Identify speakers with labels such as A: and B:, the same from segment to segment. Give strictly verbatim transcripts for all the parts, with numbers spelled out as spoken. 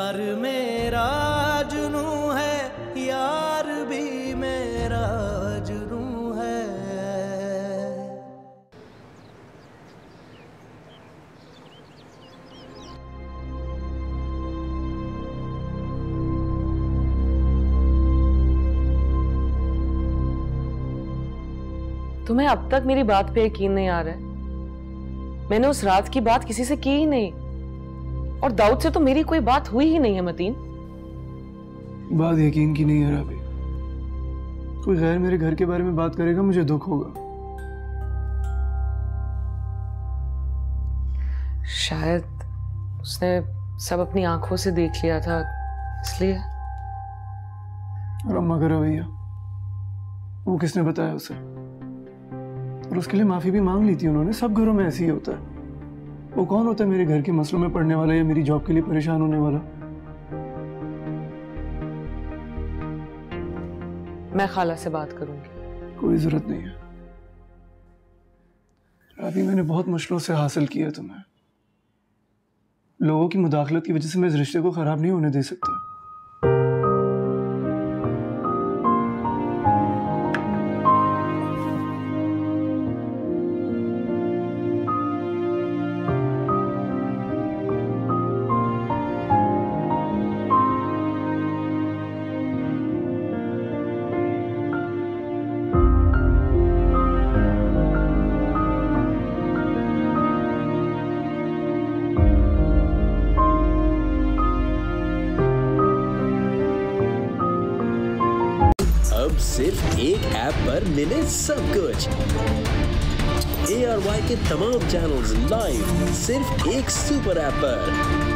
A: यार मेरा जुनू है, यार भी मेरा जुनू है।
B: तुम्हें अब तक मेरी बात पे यकीन नहीं आ रहा है? मैंने उस रात की बात किसी से की ही नहीं, और दाऊद से तो मेरी कोई बात हुई ही नहीं है मतीन।
C: बात यकीन की नहीं है राबी। कोई गैर मेरे घर के बारे में बात करेगा, मुझे दुख होगा।
B: शायद उसने सब अपनी आंखों से देख लिया था, इसलिए।
C: और अम्मा का रवैया, वो किसने बताया उसे? और उसके लिए माफी भी मांग ली थी उन्होंने। सब घरों में ऐसे ही होता है। वो कौन होता है मेरे घर के मसलों में पड़ने वाला या मेरी जॉब के लिए परेशान होने वाला?
B: मैं खाला से बात करूंगी।
C: कोई जरूरत नहीं है राबी, मैंने बहुत मुश्किलों से हासिल किया तुम्हें। लोगों की मुदाखलत की वजह से मैं इस रिश्ते को खराब नहीं होने दे सकता।
D: अब सिर्फ एक ऐप पर मिले सब कुछ। ए आर वाई के तमाम चैनल्स लाइव सिर्फ एक सुपर ऐप पर।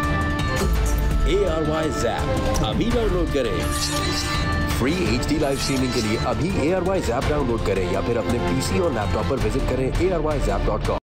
D: ए आर वाई ज़ैप अभी डाउनलोड करें। Free H D live streaming के लिए अभी A R Y Zap download करें या फिर अपने पीसी और लैपटॉप पर विजिट करें A R Y Zap dot com.